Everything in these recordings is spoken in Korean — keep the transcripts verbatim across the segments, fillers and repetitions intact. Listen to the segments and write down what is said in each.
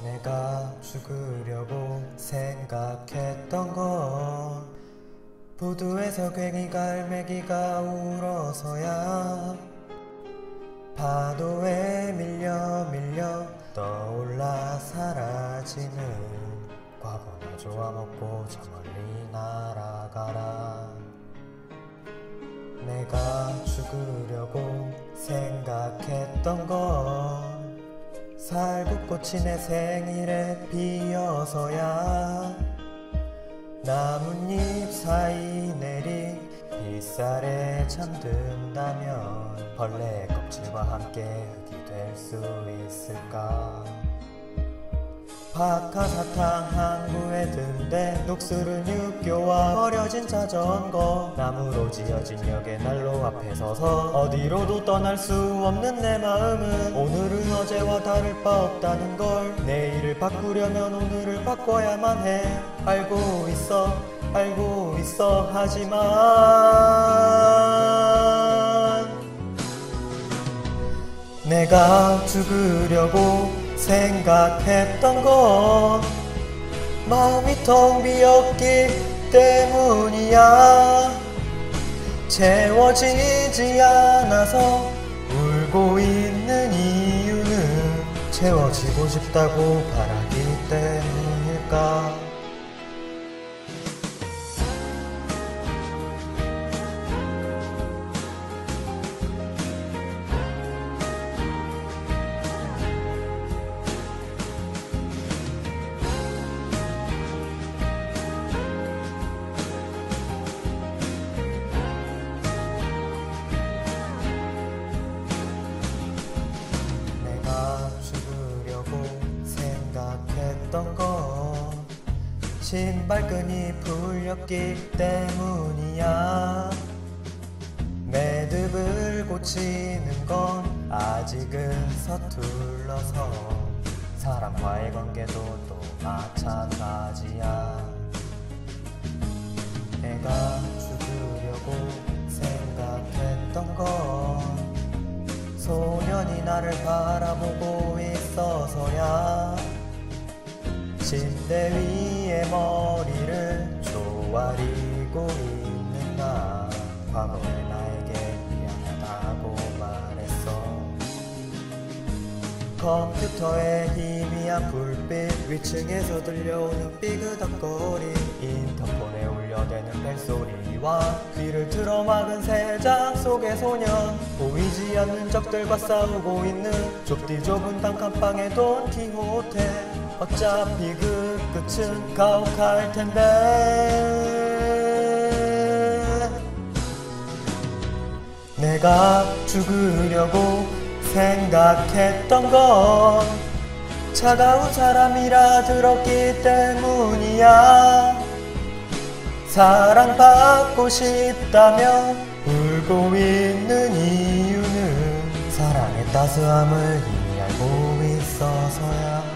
내가 죽으려고 생각했던 건 부두에서 괭이 갈매기가 울어서야 파도에 밀려 밀려 떠올라 사라지는 과거나 좋아먹고 저 멀리 날아가라. 내가 죽으려고 생각했던 건 살구꽃이 내 생일에 피어서야 나뭇잎 사이 내린 빗살에 잠든다면 벌레 껍질과 함께 흙이 될 수 있을까. 박하사탕 항구에 든데 녹슬은 육교와 버려진 자전거, 나무로 지어진 역의 난로 앞에 서서 어디로도 떠날 수 없는 내 마음은 오늘은 어제와 다를 바 없다는 걸. 내일을 바꾸려면 오늘을 바꿔야만 해. 알고 있어 알고 있어 하지만 내가 죽으려고 생각했던 건 마음이 텅 비었기 때문이야. 채워지지 않아서 울고 있는 이유는 채워지고 싶다고 바라기 때문일까. 생각했던 건 신발끈이 풀렸기 때문이야. 매듭을 고치는 건 아직은 서툴러서 사람과의 관계도 또 마찬가지야. 내가 죽으려고 생각했던 건 소년이 나를 바라보고 있어서야. 침대 위에 머리를 조아리고 있는 나, 과거의 나에게 미안하다고 말했어. 컴퓨터의 희미한 불빛, 위층에서 들려오는 삐그덕거림, 인터폰에 울려대는 벨소리와 귀를 틀어막은 새장 속의 소년, 보이지 않는 적들과 싸우고 있는 좁디 좁은 단칸방의 돈키호테. 어차피 그 끝은 가혹할 텐데 내가 죽으려고 생각했던 건 차가운 사람이라 들었기 때문이야. 사랑받고 싶다며 울고 있는 이유는 사랑의 따스함을 이미 알고 있어서야.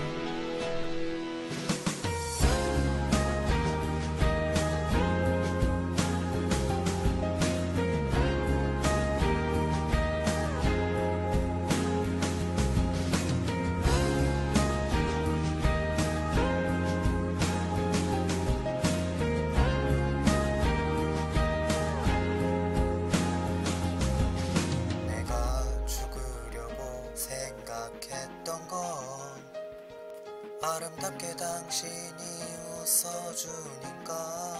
생각했던 건 아름답게 당신이 웃어주니까.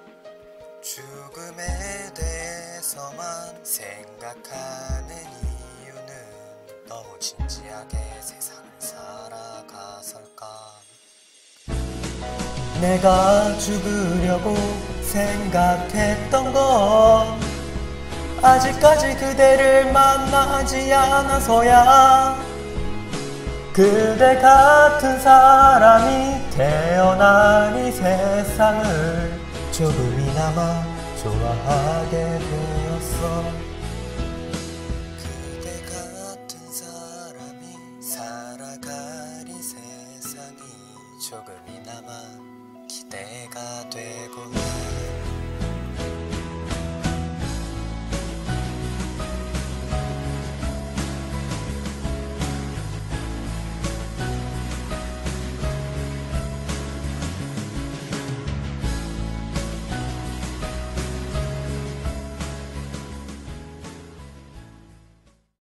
죽음에 대해서만 생각하는 이유는 너무 진지하게 세상을 살아가설까. 내가 죽으려고 생각했던 건 아직까지 그대를 만나지 않아서야. 그대 같은 사람이 태어난 이 세상을 조금이나마 좋아하게 되었어.